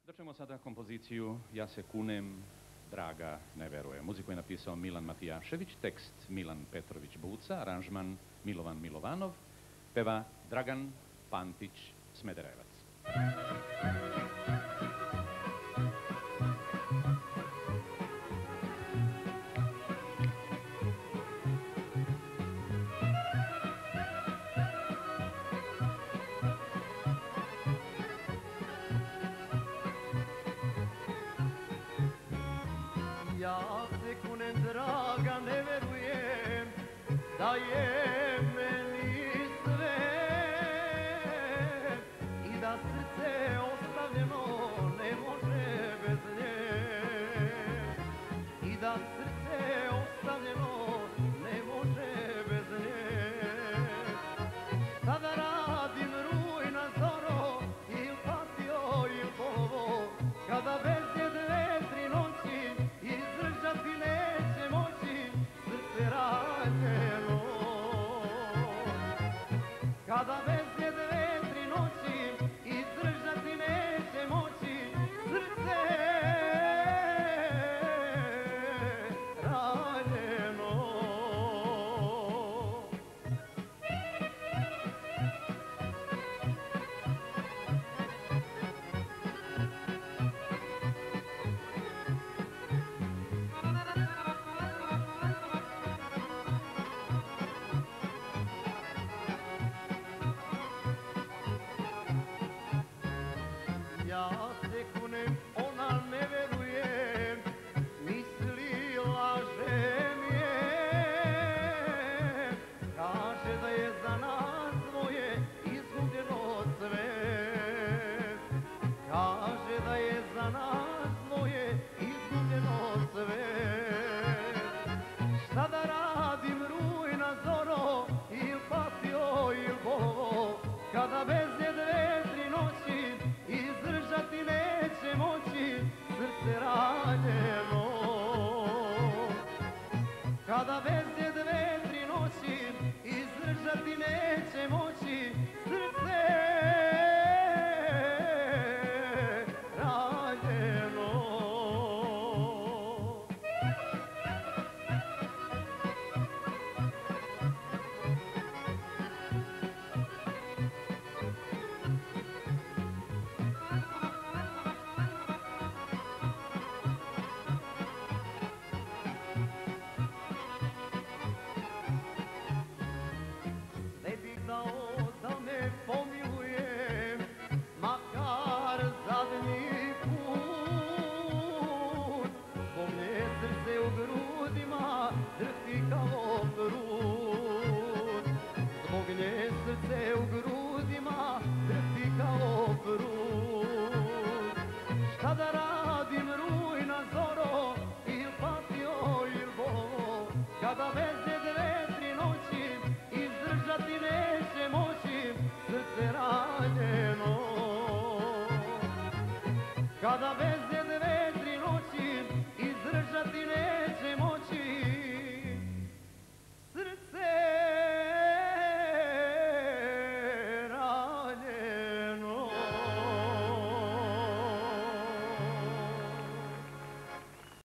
Dočujemo sada kompoziciju Ja se kunem, Draga ne veruje. Muziku je napisao Milan Matijašević, tekst Milan Petrović Buca, aranžman Milovan Milovanov, peva Dragan Pantić Smederevac. Ja se kunem, draga, ne verujem da je meni sve i da srce ostavljeno ne može bez nje, i da srce ostavljeno ne može bez nje. Sada radim ruj na zoro, il patio, il polovo, kada bez nje 2-3 noći izdržati neće moći srce ranjeno. Kada bez nje 2-3 noći izdržati neće moći srce ranjeno. Ja se kunem, ona ne veruje, misli laže mi je. Kaže da je za nas dvoje izgubljeno sve. Kaže da je za nas